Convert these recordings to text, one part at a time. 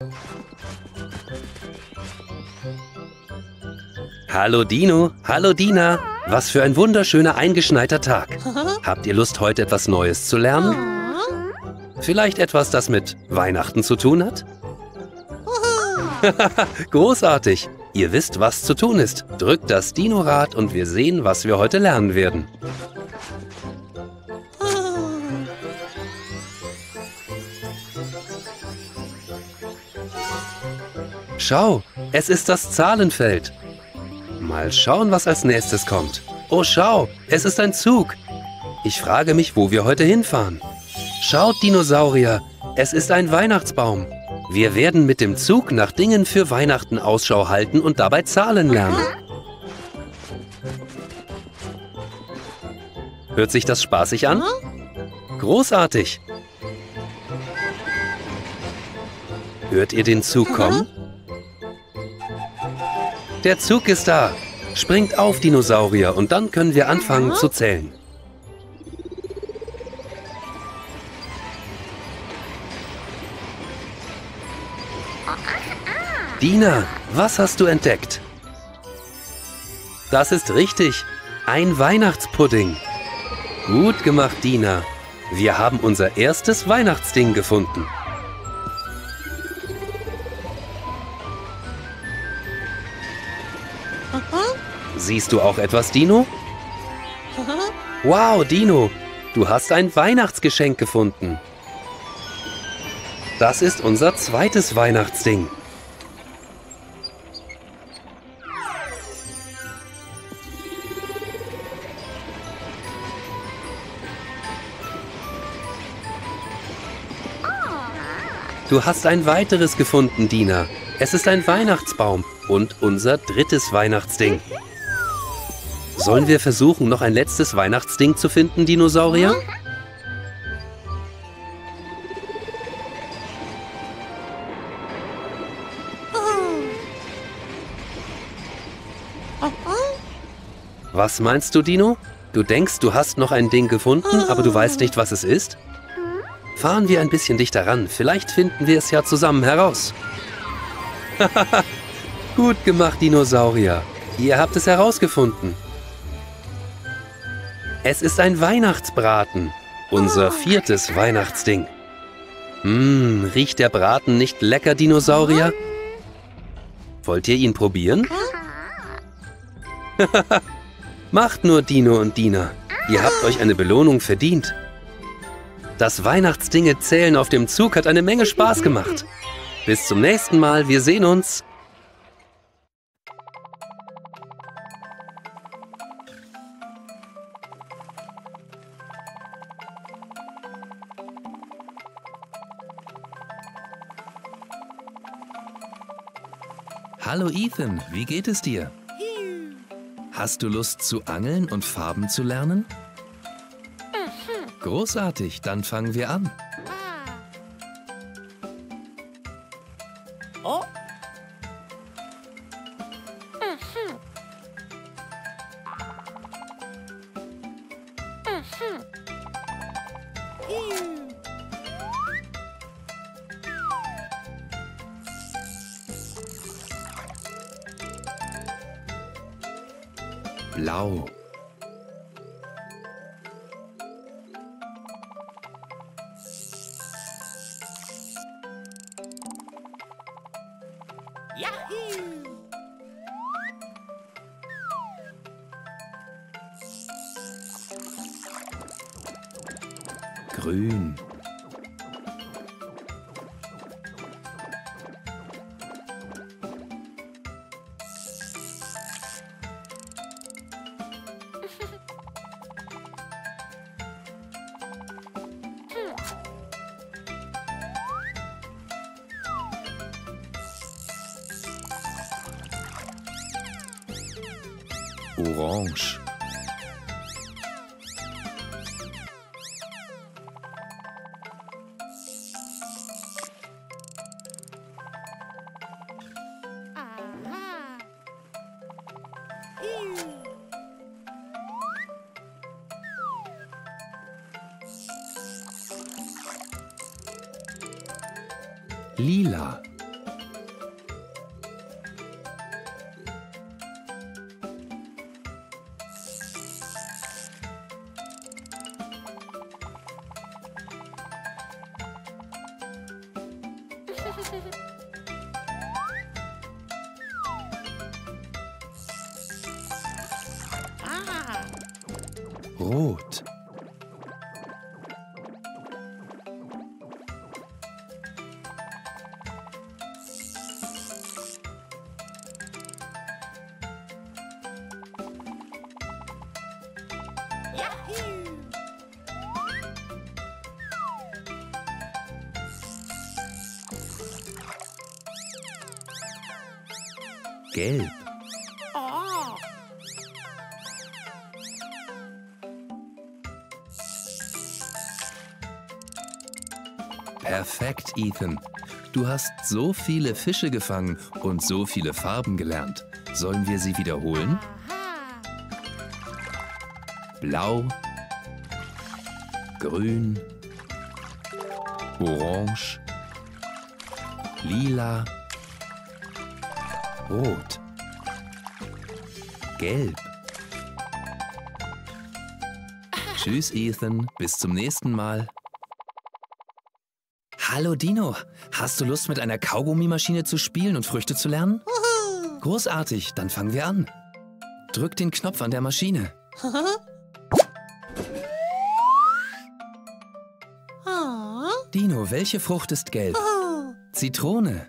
Hallo Dino, hallo Dina. Was für ein wunderschöner eingeschneiter Tag. Habt ihr Lust, heute etwas Neues zu lernen? Vielleicht etwas, das mit Weihnachten zu tun hat? Großartig! Ihr wisst, was zu tun ist. Drückt das Dino-Rad und wir sehen, was wir heute lernen werden. Schau, es ist das Zahlenfeld. Mal schauen, was als nächstes kommt. Oh, schau, es ist ein Zug. Ich frage mich, wo wir heute hinfahren. Schaut, Dinosaurier, es ist ein Weihnachtsbaum. Wir werden mit dem Zug nach Dingen für Weihnachten Ausschau halten und dabei Zahlen lernen. Hört sich das spaßig an? Großartig! Hört ihr den Zug kommen? Der Zug ist da. Springt auf, Dinosaurier, und dann können wir anfangen zu zählen. Dina, was hast du entdeckt? Das ist richtig. Ein Weihnachtspudding. Gut gemacht, Dina. Wir haben unser erstes Weihnachtsding gefunden. Siehst du auch etwas, Dino? Wow, Dino, du hast ein Weihnachtsgeschenk gefunden. Das ist unser zweites Weihnachtsding. Du hast ein weiteres gefunden, Dina. Es ist ein Weihnachtsbaum und unser drittes Weihnachtsding. Sollen wir versuchen, noch ein letztes Weihnachtsding zu finden, Dinosaurier? Was meinst du, Dino? Du denkst, du hast noch ein Ding gefunden, aber du weißt nicht, was es ist? Fahren wir ein bisschen dichter ran. Vielleicht finden wir es ja zusammen heraus. Gut gemacht, Dinosaurier. Ihr habt es herausgefunden. Es ist ein Weihnachtsbraten. Unser viertes Weihnachtsding. Riecht der Braten nicht lecker, Dinosaurier? Wollt ihr ihn probieren? Macht nur, Dino und Dina. Ihr habt euch eine Belohnung verdient. Das Weihnachtsdinge zählen auf dem Zug hat eine Menge Spaß gemacht. Bis zum nächsten Mal, wir sehen uns. Hallo Ethan, wie geht es dir? Hast du Lust zu angeln und Farben zu lernen? Großartig, dann fangen wir an. Blau. Grün. Orange. Lila. Rot. Gelb. Perfekt, Ethan. Du hast so viele Fische gefangen und so viele Farben gelernt. Sollen wir sie wiederholen? Blau, grün, orange, lila, rot, gelb. Tschüss, Ethan. Bis zum nächsten Mal. Hallo Dino, hast du Lust mit einer Kaugummimaschine zu spielen und Früchte zu lernen? Großartig, dann fangen wir an. Drück den Knopf an der Maschine. Dino, welche Frucht ist gelb? Zitrone.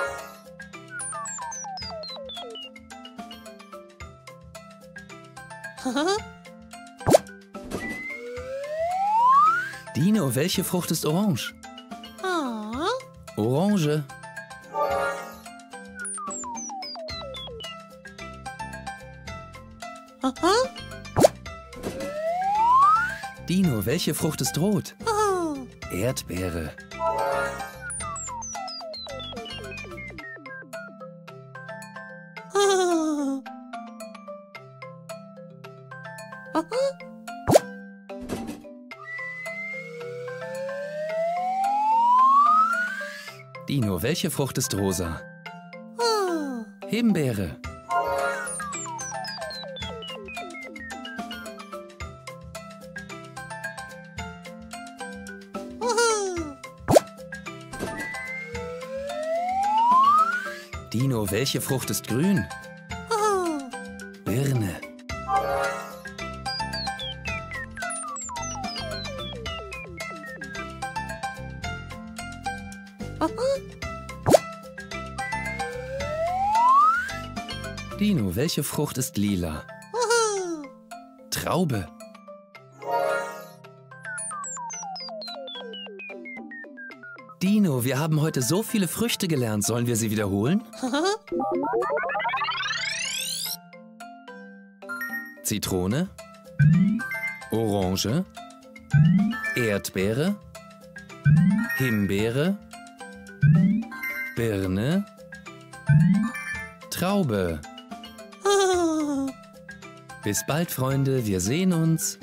Dino, welche Frucht ist orange? Orange. Dino, welche Frucht ist rot? Erdbeere. Dino, welche Frucht ist rosa? Himbeere. Dino, welche Frucht ist grün? Birne. Dino, welche Frucht ist lila? Traube. Dino, wir haben heute so viele Früchte gelernt. Sollen wir sie wiederholen? Zitrone, Orange, Erdbeere, Himbeere, Birne, Traube. Bis bald, Freunde. Wir sehen uns.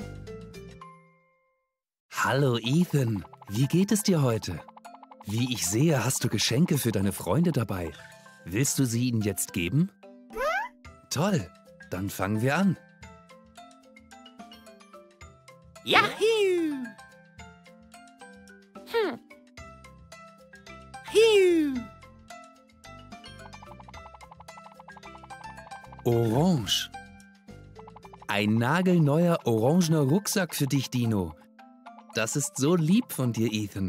Hallo, Ethan. Wie geht es dir heute? Wie ich sehe, hast du Geschenke für deine Freunde dabei. Willst du sie ihnen jetzt geben? Toll. Dann fangen wir an. Yahoo! Hiu! Orange. Ein nagelneuer orangener Rucksack für dich, Dino. Das ist so lieb von dir, Ethan.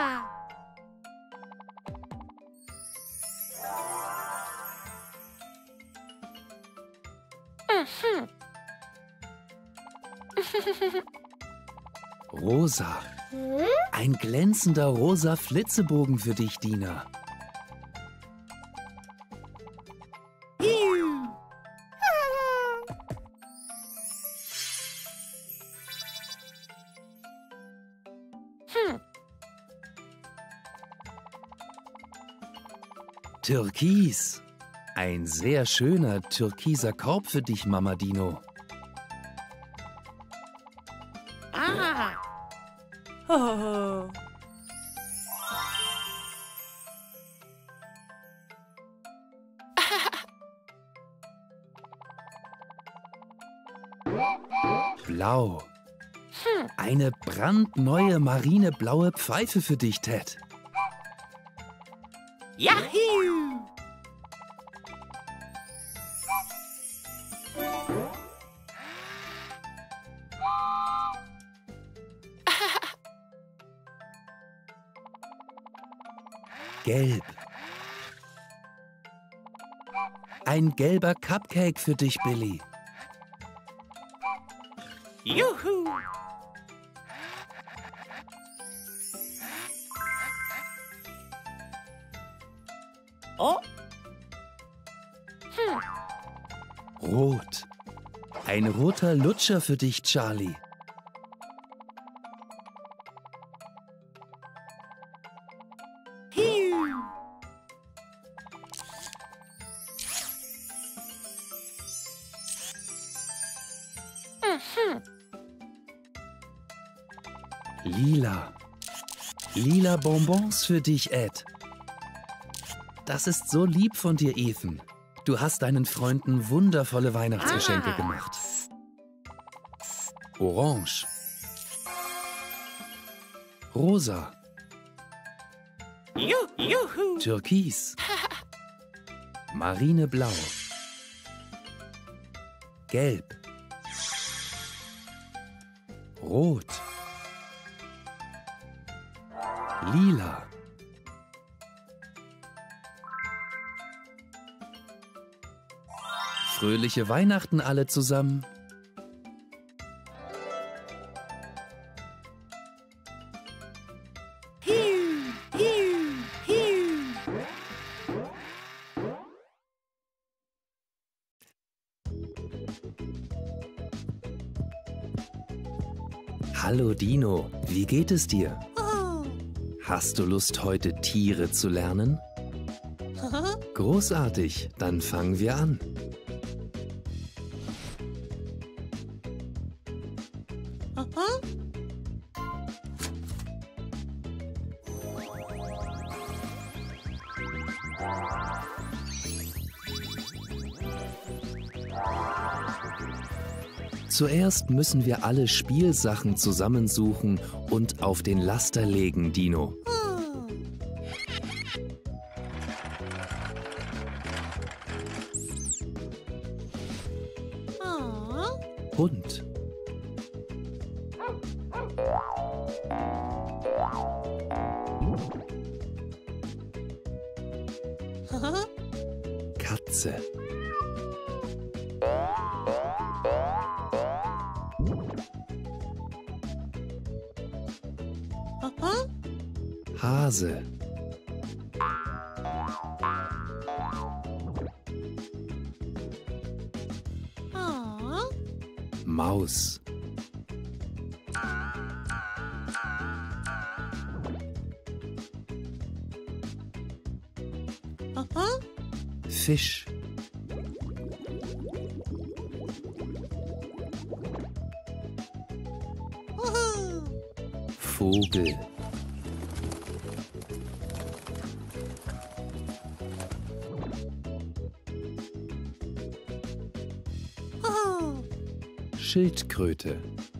Rosa. Ein glänzender rosa Flitzebogen für dich, Dina. Türkis. Ein sehr schöner türkiser Korb für dich, Mama Dino. Blau. Eine brandneue marineblaue Pfeife für dich, Ted. Yahoo! Gelb. Ein gelber Cupcake für dich, Billy. Juhu! Oh, Rot. Ein roter Lutscher für dich, Charlie. phew! Lila. Lila Bonbons für dich, Ed. Das ist so lieb von dir, Ethan. Du hast deinen Freunden wundervolle Weihnachtsgeschenke gemacht. Orange. Rosa. Juhu! Türkis. Marineblau. Gelb. Rot. Lila. Fröhliche Weihnachten alle zusammen. Phew! Phew! Phew! Hallo Dino, wie geht es dir? Oh. Hast du Lust, heute Tiere zu lernen? Großartig, dann fangen wir an. Zuerst müssen wir alle Spielsachen zusammensuchen und auf den Laster legen, Dino. Hund. Katze. Hase. Maus. Fisch. Vogel. Schildkröte.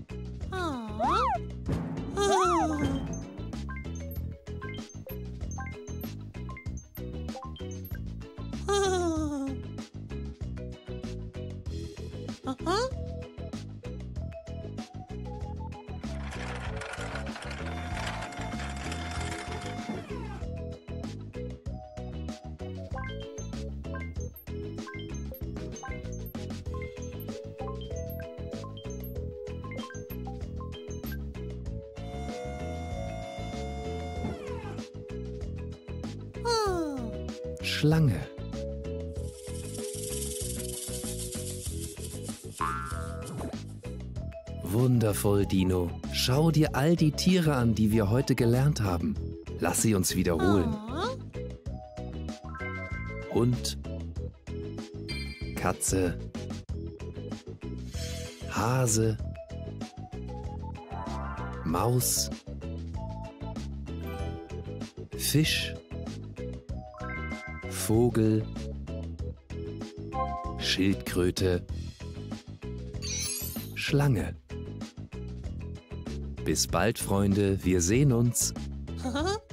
Schlange. Wundervoll, Dino. Schau dir all die Tiere an, die wir heute gelernt haben. Lass sie uns wiederholen. Hund. Katze. Hase. Maus. Fisch. Vogel, Schildkröte, Schlange. Bis bald, Freunde, wir sehen uns.